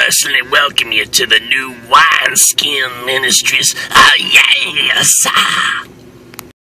personally welcome you to the new Wineskin Ministries. Oh, yes!